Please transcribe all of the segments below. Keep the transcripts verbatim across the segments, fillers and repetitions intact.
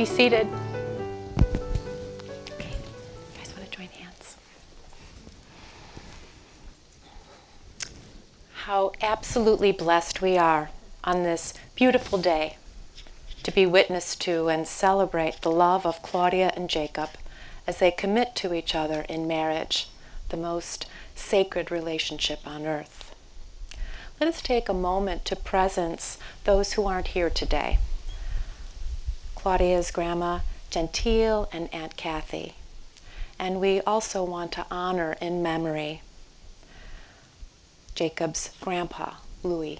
be seated. Okay, you guys want to join hands? How absolutely blessed we are on this beautiful day to be witness to and celebrate the love of Claudia and Jacob as they commit to each other in marriage, the most sacred relationship on earth. Let us take a moment to presence those who aren't here today. Claudia's grandma Gentile and Aunt Kathy. And we also want to honor in memory Jacob's grandpa, Louis.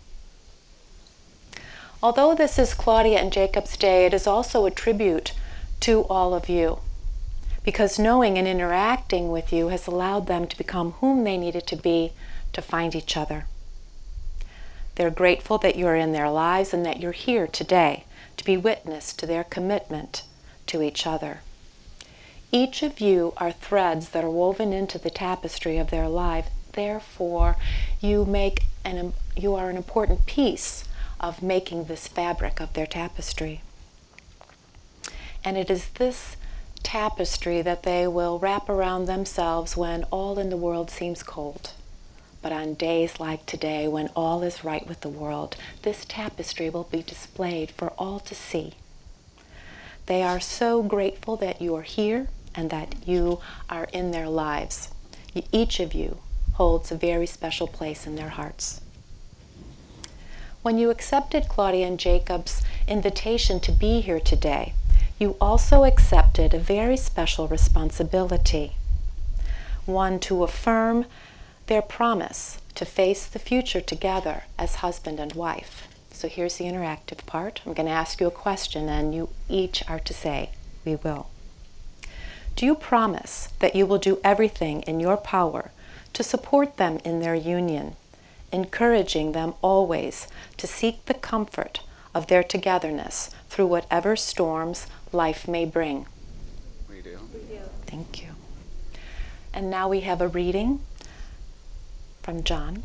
Although this is Claudia and Jacob's day, it is also a tribute to all of you, because knowing and interacting with you has allowed them to become whom they needed to be to find each other. They're grateful that you're in their lives and that you're here today to be witness to their commitment to each other. Each of you are threads that are woven into the tapestry of their life. Therefore, you make an, you are an important piece of making this fabric of their tapestry. And it is this tapestry that they will wrap around themselves when all in the world seems cold. But on days like today, when all is right with the world, this tapestry will be displayed for all to see. They are so grateful that you are here and that you are in their lives. Each of you holds a very special place in their hearts. When you accepted Claudia and Jacob's invitation to be here today, you also accepted a very special responsibility, one to affirm their promise to face the future together as husband and wife. So here's the interactive part. I'm going to ask you a question and you each are to say, we will. Do you promise that you will do everything in your power to support them in their union, encouraging them always to seek the comfort of their togetherness through whatever storms life may bring? We do. We do. Thank you. And now we have a reading from John.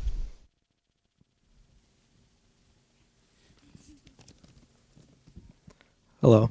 Hello.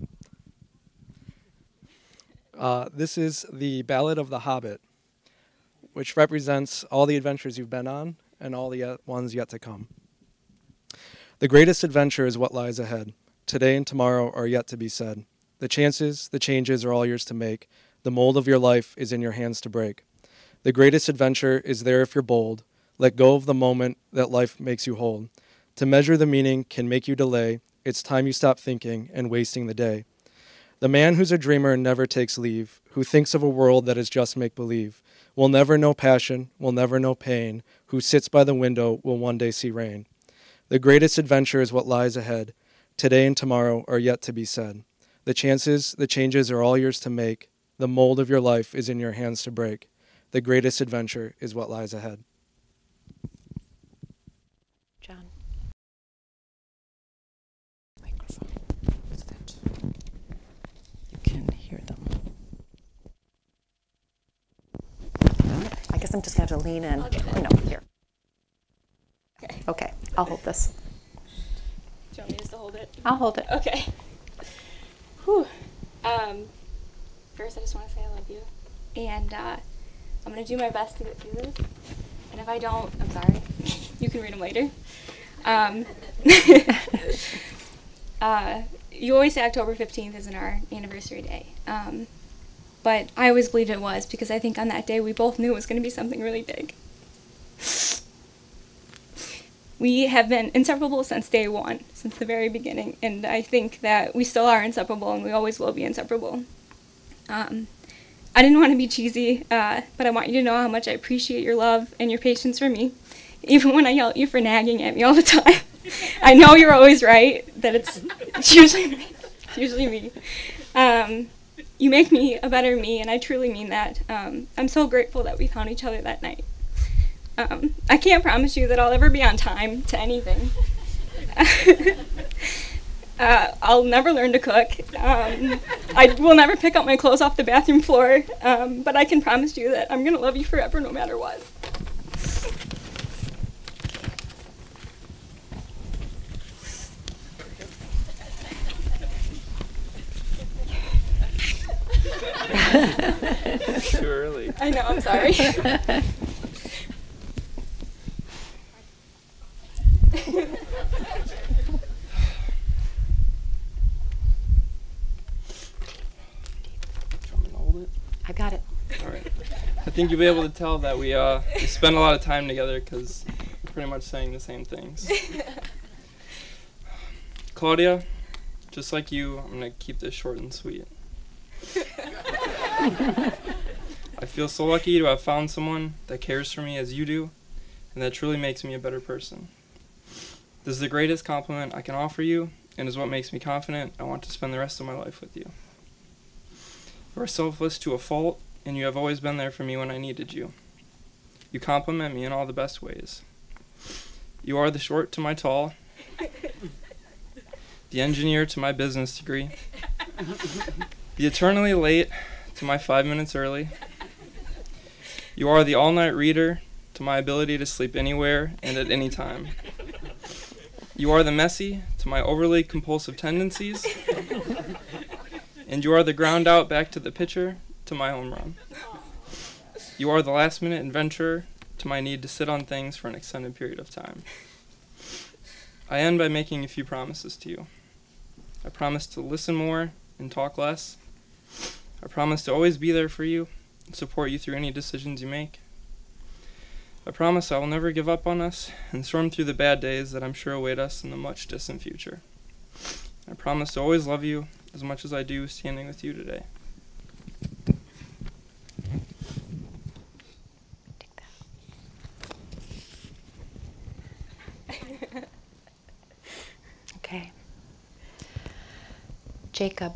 Uh, this is the Ballad of the Hobbit, which represents all the adventures you've been on and all the uh, ones yet to come. The greatest adventure is what lies ahead. Today and tomorrow are yet to be said. The chances, the changes are all yours to make. The mold of your life is in your hands to break. The greatest adventure is there if you're bold. Let go of the moment that life makes you hold. To measure the meaning can make you delay. It's time you stop thinking and wasting the day. The man who's a dreamer never takes leave, who thinks of a world that is just make-believe, will never know passion, will never know pain, who sits by the window will one day see rain. The greatest adventure is what lies ahead. Today and tomorrow are yet to be said. The chances, the changes are all yours to make. The mold of your life is in your hands to break. The greatest adventure is what lies ahead. John. Microphone. What's that? You can hear them. I guess I'm just going to have to lean in. I'll get it. Oh, no, here. Okay. Okay, I'll hold this. Do you want me just to hold it? I'll hold it. Okay. Whew. Um, first, I just want to say I love you. And uh, I'm going to do my best to get through this. And if I don't, I'm sorry. You can read them later. Um, uh, you always say October fifteenth isn't our anniversary day. Um, but I always believed it was because I think on that day we both knew it was going to be something really big. We have been inseparable since day one, since the very beginning, and I think that we still are inseparable and we always will be inseparable. Um, I didn't want to be cheesy, uh, but I want you to know how much I appreciate your love and your patience for me, even when I yell at you for nagging at me all the time. I know you're always right, that it's, it's usually me. It's usually me. Um, you make me a better me, and I truly mean that. Um, I'm so grateful that we found each other that night. Um, I can't promise you that I'll ever be on time to anything. uh, I'll never learn to cook. Um, I will never pick up my clothes off the bathroom floor, um, but I can promise you that I'm going to love you forever no matter what. Too early. I know, I'm sorry. I got it. All right. I think you'll be able to tell that we uh we spend a lot of time together because we're pretty much saying the same things. Claudia, just like you, I'm gonna keep this short and sweet. I feel so lucky to have found someone that cares for me as you do, and that truly makes me a better person. This is the greatest compliment I can offer you, and is what makes me confident I want to spend the rest of my life with you. You are selfless to a fault, and you have always been there for me when I needed you. You compliment me in all the best ways. You are the short to my tall, the engineer to my business degree, the eternally late to my five minutes early. You are the all-night reader to my ability to sleep anywhere and at any time. You are the messy to my overly compulsive tendencies. And you are the ground out back to the pitcher to my home run. You are the last minute adventurer to my need to sit on things for an extended period of time. I end by making a few promises to you. I promise to listen more and talk less. I promise to always be there for you and support you through any decisions you make. I promise I will never give up on us and storm through the bad days that I'm sure await us in the much distant future. I promise to always love you as much as I do standing with you today. Okay. Jacob,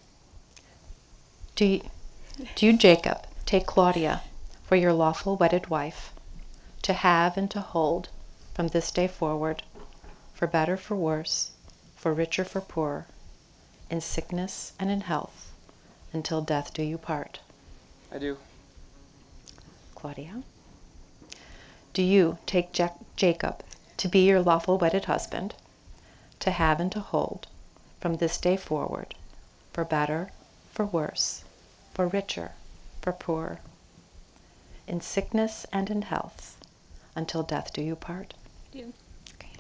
do you, do you, Jacob, take Claudia for your lawful wedded wife, to have and to hold from this day forward, for better, for worse, for richer, for poorer, in sickness and in health, until death do you part? I do. Claudia, do you take Jac- Jacob to be your lawful wedded husband, to have and to hold from this day forward, for better, for worse, for richer, for poorer, in sickness and in health, until death do you part? I do. Okay.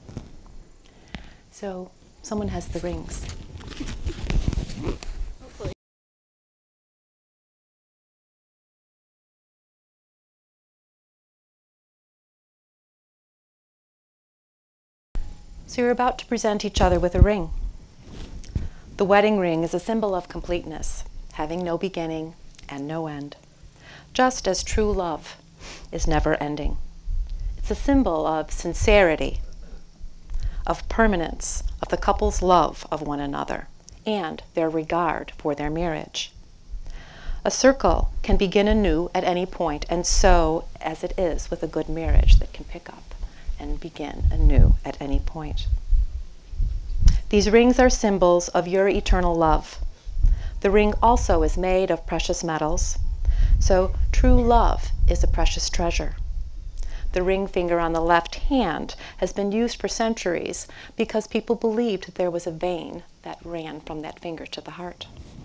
So someone has the rings. Hopefully. So you're about to present each other with a ring. The wedding ring is a symbol of completeness, having no beginning and no end, just as true love is never ending. It's a symbol of sincerity, of permanence, of the couple's love of one another, and their regard for their marriage. A circle can begin anew at any point, and so as it is with a good marriage that can pick up and begin anew at any point. These rings are symbols of your eternal love. The ring also is made of precious metals, so true love is a precious treasure. The ring finger on the left hand has been used for centuries because people believed there was a vein that ran from that finger to the heart.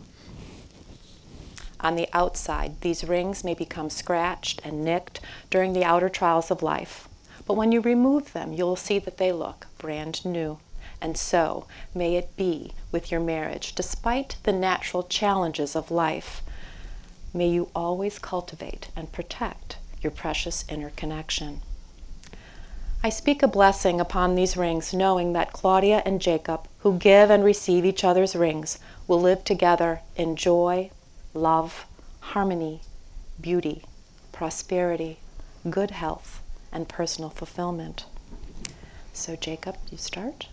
On the outside, these rings may become scratched and nicked during the outer trials of life, but when you remove them, you'll see that they look brand new. And so may it be with your marriage. Despite the natural challenges of life, may you always cultivate and protect your precious inner connection. I speak a blessing upon these rings, knowing that Claudia and Jacob, who give and receive each other's rings, will live together in joy, love, harmony, beauty, prosperity, good health, and personal fulfillment. So Jacob, you start.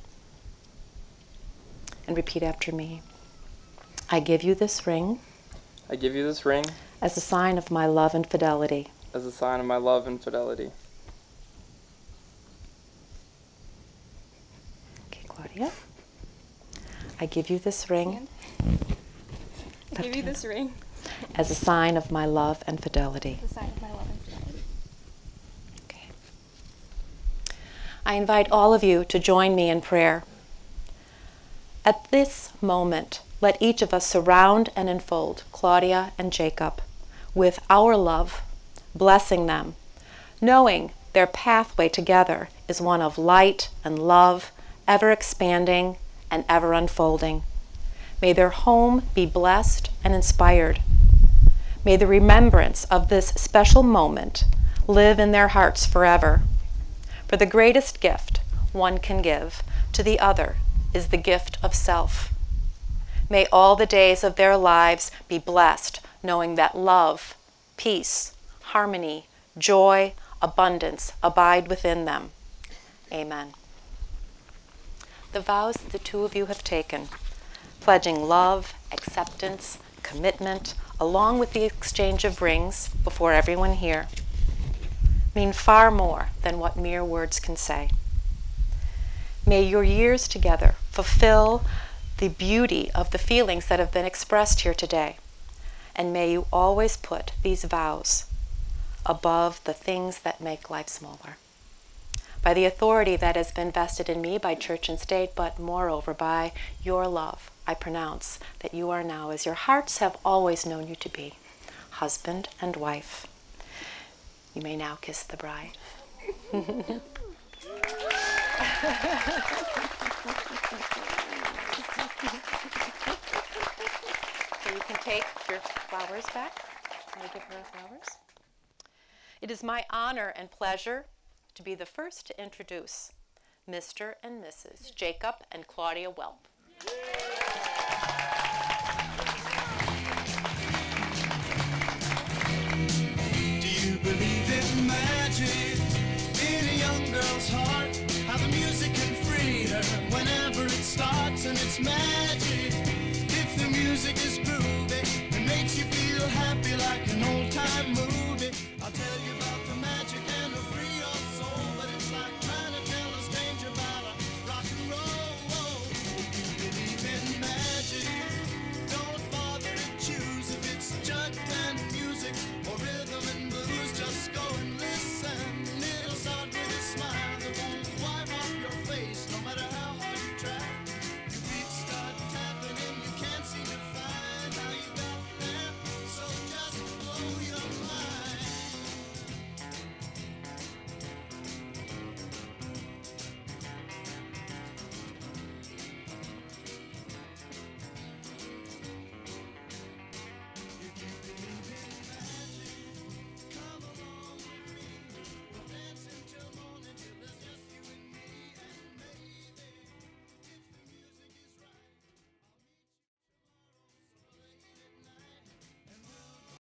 And repeat after me. I give you this ring. I give you this ring as a sign of my love and fidelity. As a sign of my love and fidelity. Okay, Claudia. I give you this ring. I give you this ring as a sign of my love and fidelity. as a sign of my love and fidelity. Okay. I invite all of you to join me in prayer. At this moment, let each of us surround and enfold Claudia and Jacob with our love, blessing them, knowing their pathway together is one of light and love, ever expanding and ever unfolding. May their home be blessed and inspired. May the remembrance of this special moment live in their hearts forever. For the greatest gift one can give to the other is the gift of self. May all the days of their lives be blessed, knowing that love, peace, harmony, joy, abundance abide within them. Amen. The vows that the two of you have taken, pledging love, acceptance, commitment, along with the exchange of rings before everyone here, mean far more than what mere words can say. May your years together fulfill the beauty of the feelings that have been expressed here today, and may you always put these vows above the things that make life smaller. By the authority that has been vested in me by church and state, but moreover by your love, I pronounce that you are now, as your hearts have always known you to be, husband and wife. You may now kiss the bride. So you can take your flowers back. Can I give her flowers? It is my honor and pleasure to be the first to introduce Mister and Missus Jacob and Claudia Welp.